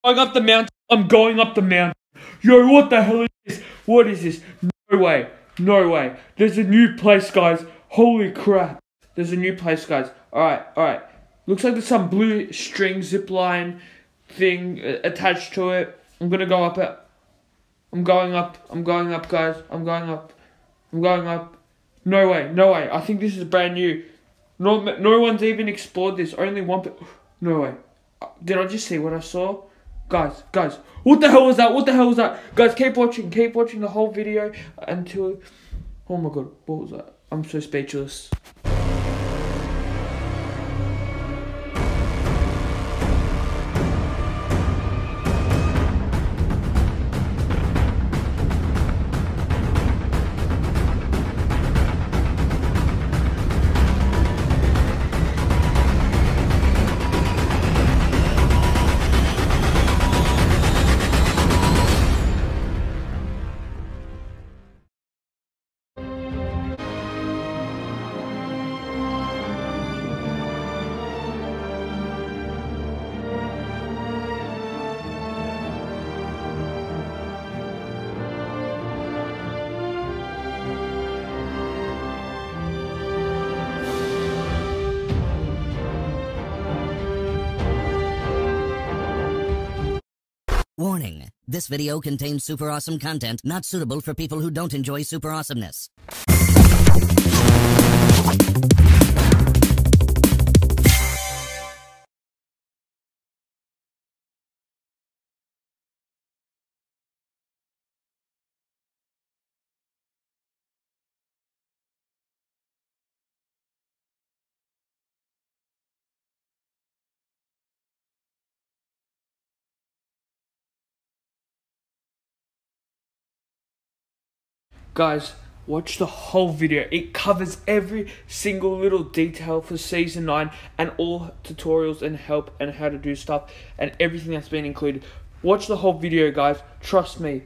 Going up the mountain. I'm going up the mountain. Yo, what the hell is this? What is this? No way. No way. There's a new place, guys. Holy crap. There's a new place, guys. Alright. Looks like there's some blue string zipline thing attached to it. I'm gonna go up it. I'm going up, guys. I'm going up. No way. I think this is brand new. No one's even explored this. Only one. No way. Did I just see what I saw? Guys. What the hell was that? Guys, keep watching the whole video until... Oh my god, what was that? I'm so speechless. Warning, this video contains super awesome content not suitable for people who don't enjoy super awesomeness. Guys, watch the whole video. It covers every single little detail for Season 9 and all tutorials and help and how to do stuff and everything that's been included. Watch the whole video, guys. Trust me.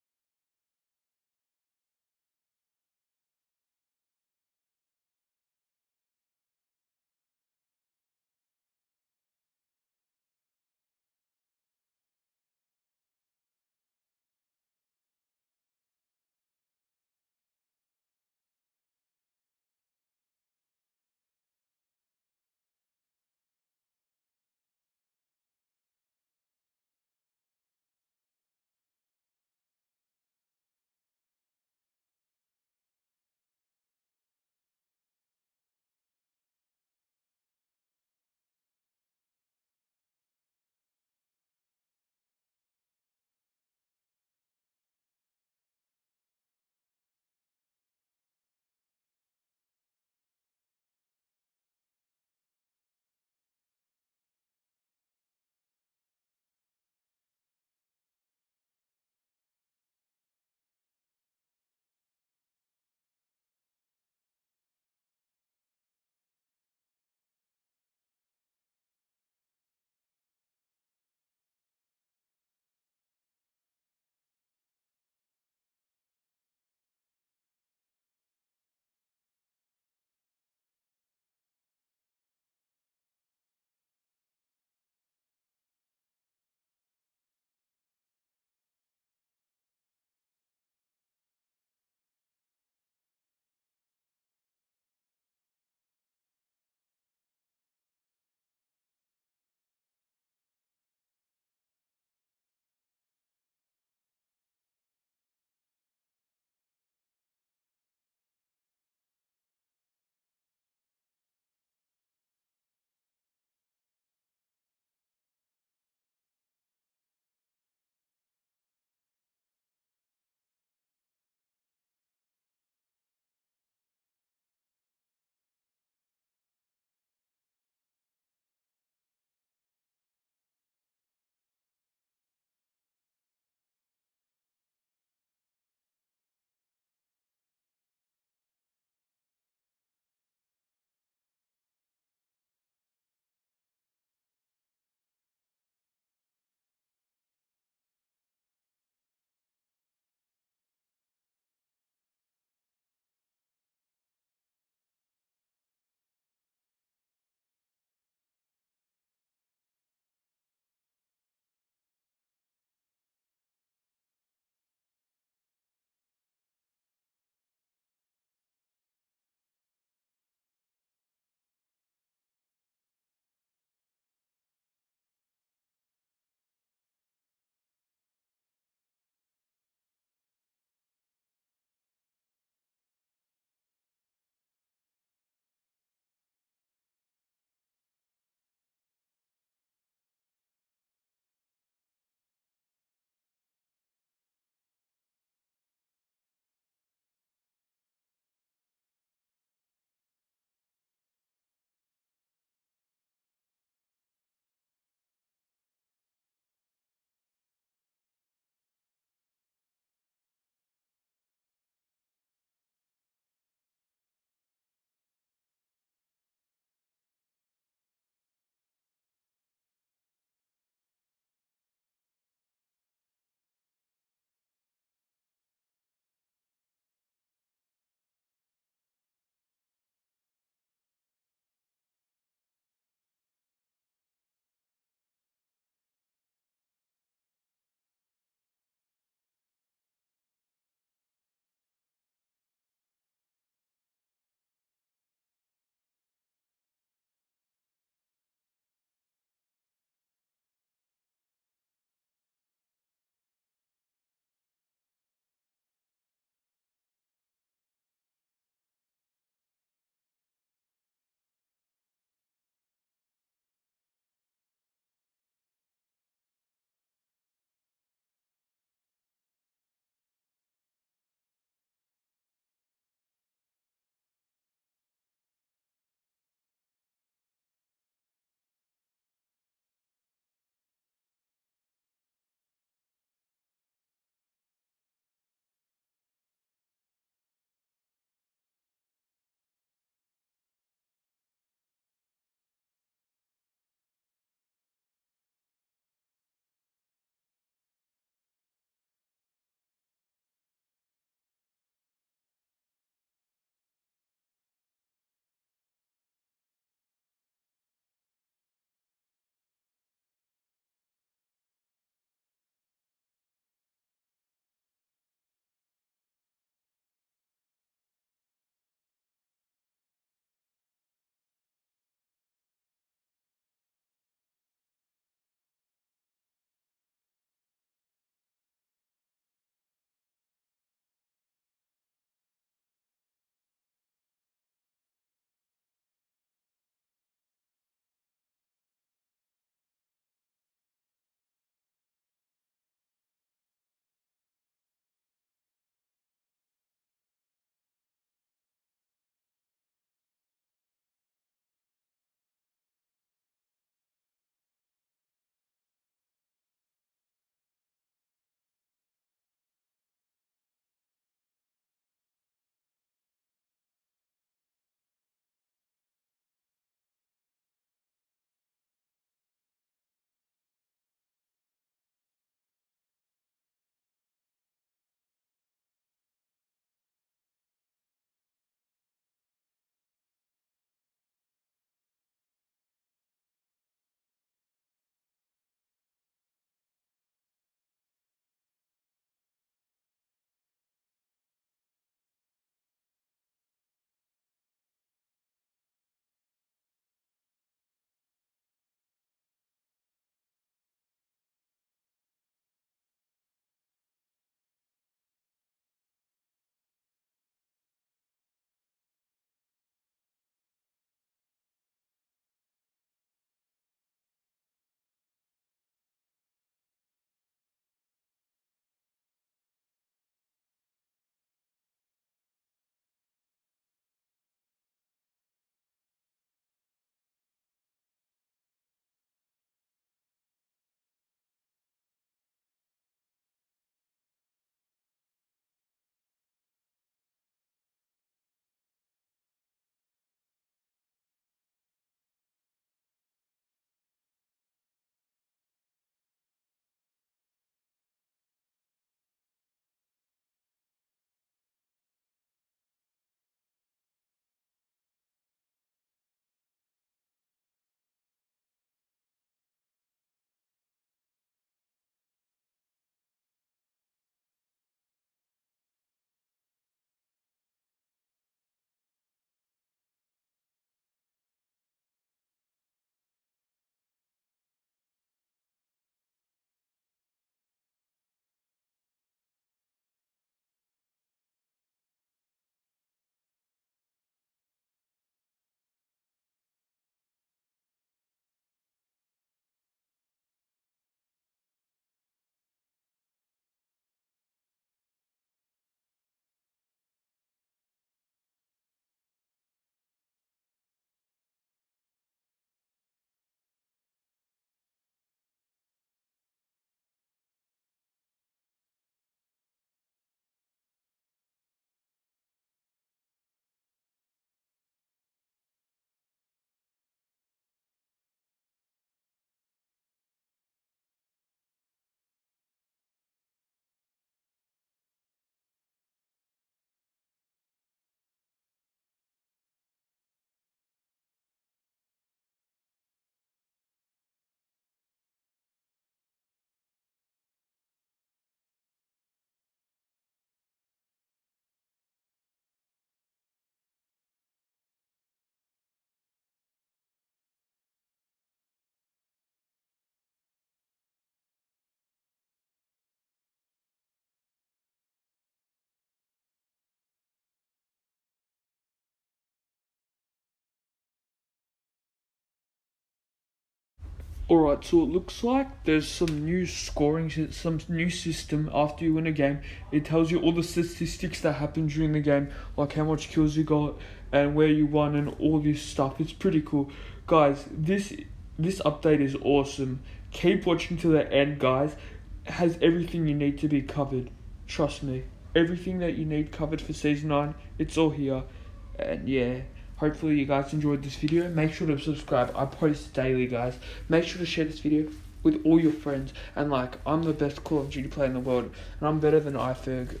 Alright, so it looks like there's some new scoring, some new system after you win a game. It tells you all the statistics that happened during the game, like how much kills you got and where you won and all this stuff. It's pretty cool. Guys, this update is awesome. Keep watching to the end, guys. It has everything you need to be covered. Trust me. Everything that you need covered for Season 9, it's all here. And yeah. Hopefully you guys enjoyed this video. Make sure to subscribe. I post daily, guys. Make sure to share this video with all your friends. And like, I'm the best Call of Duty player in the world. And I'm better than iFerg.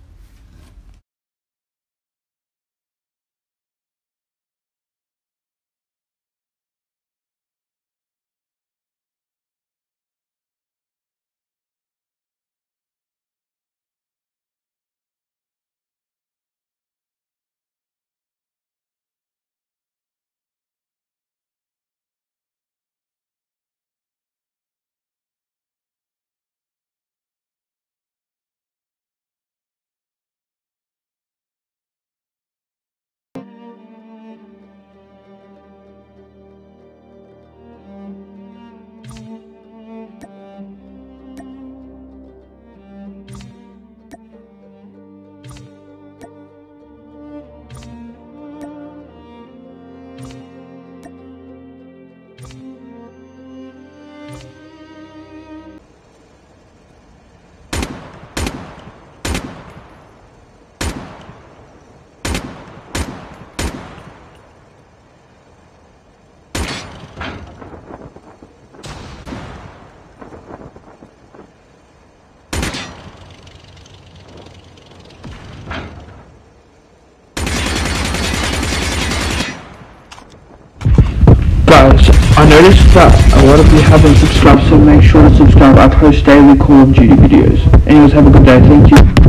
Guys, I noticed that a lot of you haven't subscribed, so make sure to subscribe. I post daily Call of Duty videos. Anyways, have a good day. Thank you.